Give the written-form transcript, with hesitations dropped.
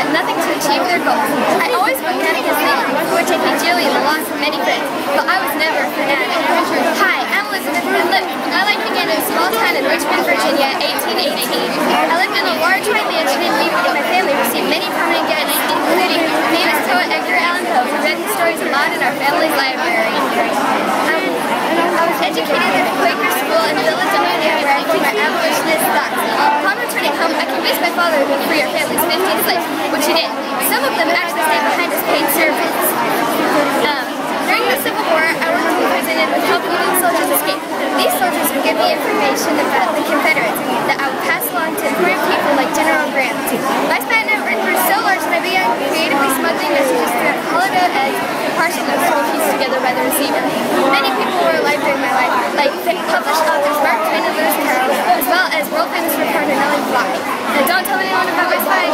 nothing to achieve their goals. I always worked at a casino before taking Julie and the loss of many friends, but I was never a fanatic. Hi, I'm Elizabeth Van Lew. My life began in a small town in Richmond, Virginia, 1818. I lived in a large white mansion in Weaver, and my family received many permanent guests, including famous poet Edgar Allan Poe, who read his stories aloud in our family's library. I was educated at a Quaker school in the village of Indiana, where I learned my abolitionist thoughts. Upon returning home, I convinced my father to free our family's 15 slaves, which he did. Some of them actually stayed behind as paid servants. During the Civil War, I worked in prison and would help Union soldiers escape. These soldiers would give me information about the Confederates that I would pass along to important people like General Grant. My spy network grew so large that I began creatively smuggling messages through hollowed eggs and parcel notes that were pieced together by the receiver. Many people were alive during my life, like published authors Mark Twain and Lewis Carroll, as well as world famous reporter Nellie Bly. Now, don't tell anyone about my spy